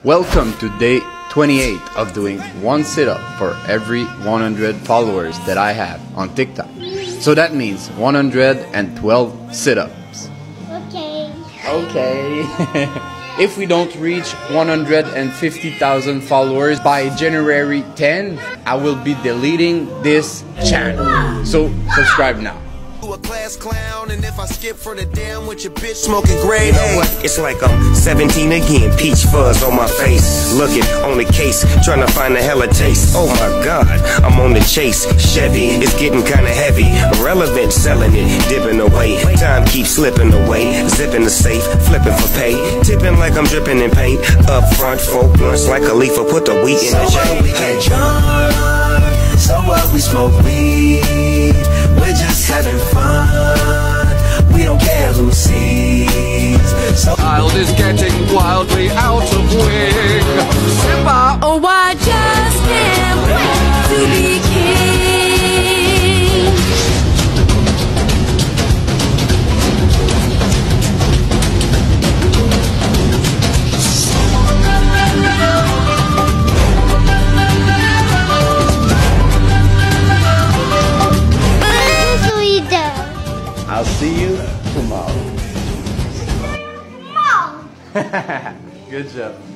Welcome to day 28 of doing one sit-up for every 100 followers that I have on TikTok. So that means 112 sit-ups. Okay. Okay. If we don't reach 150,000 followers by January 10, I will be deleting this channel. So subscribe now. A class clown, and if I skip for the damn with your bitch smoking grade, you know what? It's like I'm 17 again, peach fuzz on my face, looking on the case, trying to find a hella taste. Oh my god, I'm on the chase. Chevy, it's getting kinda heavy, irrelevant, selling it, dipping away. Time keeps slipping away, zipping the safe, flipping for pay, tipping like I'm dripping in paint. Up front, folk blunts like a leaf, put the wheat in the chain. We get drunk, so what? We smoke weed. We're just having fun. We don't care who sees. So Child is getting wildly out of wing. Simba, Oh, I just can't wait to be king. I'll see you tomorrow. Mom! Good job.